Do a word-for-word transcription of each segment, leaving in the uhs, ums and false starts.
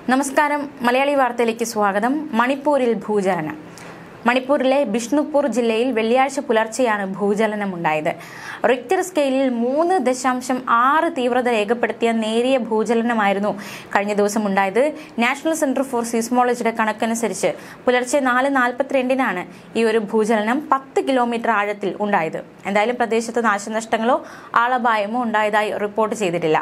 നമസ്കാരം, മലയാളി വാർത്തയിലേക്ക് സ്വാഗതം. മണിപ്പൂരിൽ ഭൂചലനം. മണിപ്പൂരിലെ ബിഷ്ണുപൂർ ജില്ലയിൽ വെള്ളിയാഴ്ച പുലർച്ചെയാണ് ഭൂചലനമുണ്ടായത്. റിക്ടർ സ്കെയിലിൽ മൂന്ന് ദശാംശം ആറ് തീവ്രത രേഖപ്പെടുത്തിയ നേരിയ ഭൂചലനമായിരുന്നു കഴിഞ്ഞ ദിവസം ഉണ്ടായത്. നാഷണൽ സെന്റർ ഫോർ സീസ്മോളജിയുടെ കണക്കനുസരിച്ച് പുലർച്ചെ നാല് നാൽപ്പത്തിരണ്ടിനാണ് ഈ ഒരു ഭൂചലനം പത്ത് കിലോമീറ്റർ ആഴത്തിൽ ഉണ്ടായത്. എന്തായാലും പ്രദേശത്ത് നാശനഷ്ടങ്ങളോ ആളപായമോ ഉണ്ടായതായി റിപ്പോർട്ട് ചെയ്തിട്ടില്ല.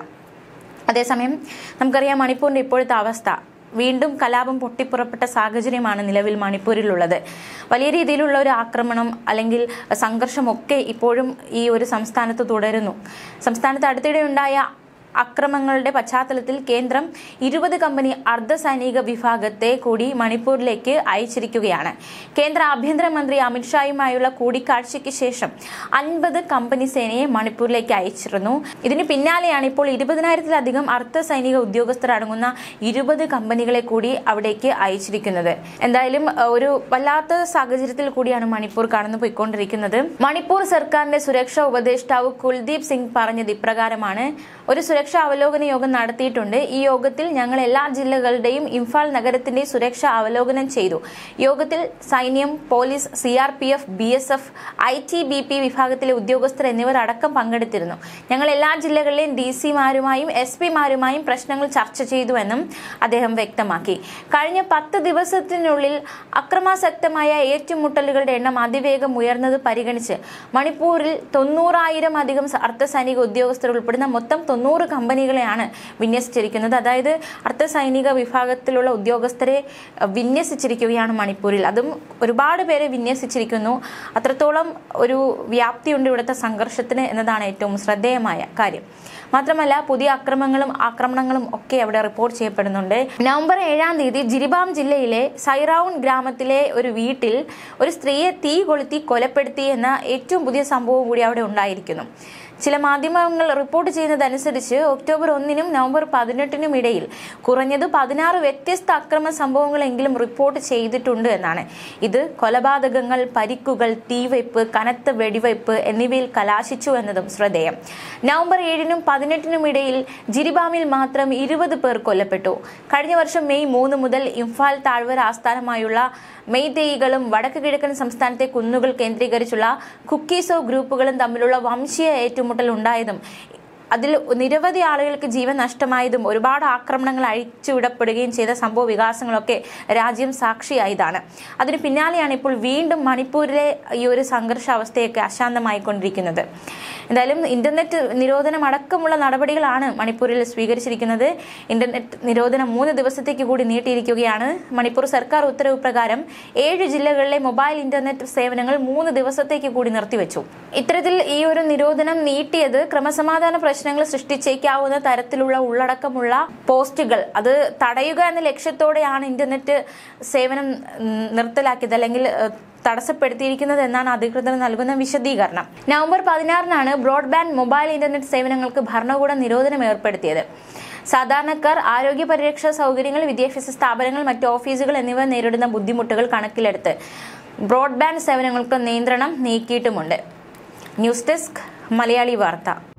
അതേസമയം നമുക്കറിയാം, മണിപ്പൂരിന്റെ ഇപ്പോഴത്തെ അവസ്ഥ. വീണ്ടും കലാപം പൊട്ടിപ്പുറപ്പെട്ട സാഹചര്യമാണ് നിലവിൽ മണിപ്പൂരിലുള്ളത്. വലിയ രീതിയിലുള്ള ഒരു ആക്രമണം അല്ലെങ്കിൽ സംഘർഷമൊക്കെ ഇപ്പോഴും ഈ ഒരു സംസ്ഥാനത്ത് തുടരുന്നു. സംസ്ഥാനത്ത് അടുത്തിടെ ഉണ്ടായ അക്രമങ്ങളുടെ പശ്ചാത്തലത്തിൽ കേന്ദ്രം ഇരുപത് കമ്പനി അർദ്ധസൈനിക വിഭാഗത്തെ കൂടി മണിപ്പൂരിലേക്ക് അയച്ചിരിക്കുകയാണ്. കേന്ദ്ര ആഭ്യന്തരമന്ത്രി അമിത്ഷായുമായുള്ള കൂടിക്കാഴ്ചയ്ക്ക് ശേഷം അൻപത് കമ്പനി സേനയെ മണിപ്പൂരിലേക്ക് അയച്ചിരുന്നു. ഇതിന് പിന്നാലെയാണ് ഇപ്പോൾ ഇരുപതിനായിരത്തിലധികം അർദ്ധസൈനിക ഉദ്യോഗസ്ഥർ അടങ്ങുന്ന ഇരുപത് കമ്പനികളെ കൂടി അവിടേക്ക് അയച്ചിരിക്കുന്നത്. എന്തായാലും ഒരു വല്ലാത്ത സാഹചര്യത്തിൽ കൂടിയാണ് മണിപ്പൂർ കടന്നു പോയിക്കൊണ്ടിരിക്കുന്നത്. മണിപ്പൂർ സർക്കാരിന്റെ സുരക്ഷാ ഉപദേഷ്ടാവ് കുൽദീപ് സിംഗ് പറഞ്ഞത് ഇപ്രകാരമാണ്: ഒരു സുരക്ഷാ അവലോകന യോഗം നടത്തിയിട്ടുണ്ട്. ഈ യോഗത്തിൽ ഞങ്ങൾ എല്ലാ ജില്ലകളുടെയും ഇംഫാൽ നഗരത്തിന്റെയും സുരക്ഷ അവലോകനം ചെയ്തു. യോഗത്തിൽ സൈന്യം, പോലീസ്, C R P F, B S F, I T B P വിഭാഗത്തിലെ ഉദ്യോഗസ്ഥർ എന്നിവർ അടക്കം പങ്കെടുത്തിരുന്നു. ഞങ്ങൾ എല്ലാ ജില്ലകളിലെയും ഡി സിമാരുമായും എസ് പിമാരുമായും പ്രശ്നങ്ങൾ ചർച്ച ചെയ്തുവെന്നും അദ്ദേഹം വ്യക്തമാക്കി. കഴിഞ്ഞ പത്ത് ദിവസത്തിനുള്ളിൽ അക്രമാസക്തമായ ഏറ്റുമുട്ടലുകളുടെ എണ്ണം അതിവേഗം ഉയർന്നത് പരിഗണിച്ച് മണിപ്പൂരിൽ തൊണ്ണൂറായിരം അധികം അർദ്ധസൈനിക ഉദ്യോഗസ്ഥർ ഉൾപ്പെടുന്ന മൊത്തം തൊണ്ണൂറ് കമ്പനികളെയാണ് വിന്യസിച്ചിരിക്കുന്നത്. അതായത് അർദ്ധസൈനിക വിഭാഗത്തിലുള്ള ഉദ്യോഗസ്ഥരെ വിന്യസിച്ചിരിക്കുകയാണ് മണിപ്പൂരിൽ. അതും ഒരുപാട് പേരെ വിന്യസിച്ചിരിക്കുന്നു. അത്രത്തോളം ഒരു വ്യാപ്തിയുണ്ട് ഇവിടുത്തെ സംഘർഷത്തിന് എന്നതാണ് ഏറ്റവും ശ്രദ്ധേയമായ കാര്യം. മാത്രമല്ല, പുതിയ അക്രമങ്ങളും ആക്രമണങ്ങളും ഒക്കെ അവിടെ റിപ്പോർട്ട് ചെയ്യപ്പെടുന്നുണ്ട്. നവംബർ ഏഴാം തീയതി ജിരിബാം ജില്ലയിലെ സൈറൌൺ ഗ്രാമത്തിലെ ഒരു വീട്ടിൽ ഒരു സ്ത്രീയെ തീ കൊളുത്തി കൊലപ്പെടുത്തി എന്ന ഏറ്റവും പുതിയ സംഭവം കൂടി അവിടെ ഉണ്ടായിരിക്കുന്നു. ചില മാധ്യമങ്ങൾ റിപ്പോർട്ട് ചെയ്യുന്നതനുസരിച്ച് ഒക്ടോബർ ഒന്നിനും നവംബർ പതിനെട്ടിനും ഇടയിൽ കുറഞ്ഞത് പതിനാറ് വ്യത്യസ്ത അക്രമ സംഭവങ്ങളെങ്കിലും റിപ്പോർട്ട് ചെയ്തിട്ടുണ്ട് എന്നാണ്. ഇത് കൊലപാതകങ്ങൾ, പരിക്കുകൾ, തീവയ്പ്, കനത്ത വെടിവയ്പ് എന്നിവയിൽ കലാശിച്ചു എന്നതും ശ്രദ്ധേയം. നവംബർ ഏഴിനും പതിനെട്ടിനും ഇടയിൽ ജിരിബാമിൽ മാത്രം ഇരുപത് പേർ കൊല്ലപ്പെട്ടു. കഴിഞ്ഞ വർഷം മെയ് മൂന്ന് മുതൽ ഇംഫാൽ താഴ്വര ആസ്ഥാനമായുള്ള മെയ്തേയികളും വടക്ക് കിഴക്കൻ സംസ്ഥാനത്തെ കുന്നുകൾ കേന്ദ്രീകരിച്ചുള്ള കുക്കീസോ ഗ്രൂപ്പുകളും തമ്മിലുള്ള വംശീയ ഏറ്റുമുട്ടൽ ഉണ്ടായതും അതിൽ നിരവധി ആളുകൾക്ക് ജീവൻ നഷ്ടമായതും ഒരുപാട് ആക്രമണങ്ങൾ അഴിച്ചുവിടപ്പെടുകയും ചെയ്ത സംഭവ വികാസങ്ങളൊക്കെ രാജ്യം സാക്ഷിയായതാണ്. അതിന് പിന്നാലെയാണ് ഇപ്പോൾ വീണ്ടും മണിപ്പൂരിലെ ഈ ഒരു സംഘർഷാവസ്ഥയൊക്കെ അശാന്തമായിക്കൊണ്ടിരിക്കുന്നത്. എന്തായാലും ഇന്റർനെറ്റ് നിരോധനം അടക്കമുള്ള നടപടികളാണ് മണിപ്പൂരിൽ സ്വീകരിച്ചിരിക്കുന്നത്. ഇന്റർനെറ്റ് നിരോധനം മൂന്ന് ദിവസത്തേക്ക് കൂടി നീട്ടിയിരിക്കുകയാണ്. മണിപ്പൂർ സർക്കാർ ഉത്തരവ് പ്രകാരം ഏഴ് ജില്ലകളിലെ മൊബൈൽ ഇന്റർനെറ്റ് സേവനങ്ങൾ മൂന്ന് ദിവസത്തേക്ക് കൂടി നിർത്തിവെച്ചു. ഇത്തരത്തിൽ ഈ ഒരു നിരോധനം നീട്ടിയത് ക്രമസമാധാന പ്രശ്നങ്ങൾ സൃഷ്ടിച്ചേക്കാവുന്ന തരത്തിലുള്ള ഉള്ളടക്കമുള്ള പോസ്റ്റുകൾ അത് തടയുക എന്ന ലക്ഷ്യത്തോടെയാണ് ഇന്റർനെറ്റ് സേവനം നിർത്തലാക്കിയത് അല്ലെങ്കിൽ തടസ്സപ്പെടുത്തിയിരിക്കുന്നത് എന്നാണ് അധികൃതർ നൽകുന്ന വിശദീകരണം. നവംബർ പതിനാറിനാണ് ബ്രോഡ്ബാൻഡ് മൊബൈൽ ഇന്റർനെറ്റ് സേവനങ്ങൾക്ക് ഭരണകൂടം നിരോധനം ഏർപ്പെടുത്തിയത്. സാധാരണക്കാർ ആരോഗ്യ പരിരക്ഷാ സൗകര്യങ്ങൾ, വിദ്യാഭ്യാസ സ്ഥാപനങ്ങൾ, മറ്റ് ഓഫീസുകൾ എന്നിവ നേരിടുന്ന ബുദ്ധിമുട്ടുകൾ കണക്കിലെടുത്ത് ബ്രോഡ്ബാൻഡ് സേവനങ്ങൾക്ക് നിയന്ത്രണം നീക്കിയിട്ടുമുണ്ട്. ന്യൂസ് ഡെസ്ക്, മലയാളി വാർത്ത.